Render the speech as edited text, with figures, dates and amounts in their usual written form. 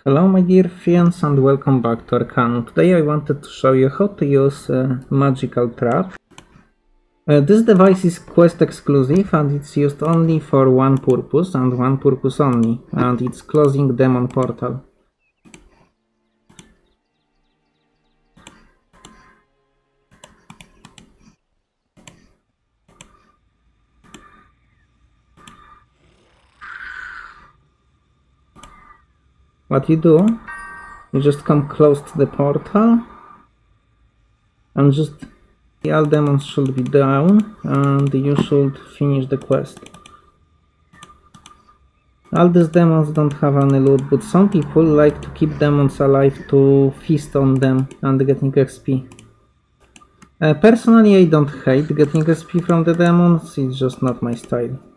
Hello my dear friends and welcome back to Arcanum. Today I wanted to show you how to use Magical Trap. This device is quest exclusive and it's used only for one purpose and one purpose only, and it's closing Demon Portal. What you do, you just come close to the portal and just all demons should be down and you should finish the quest. All these demons don't have any loot, but some people like to keep demons alive to feast on them and getting XP. Personally, I don't hate getting XP from the demons, it's just not my style.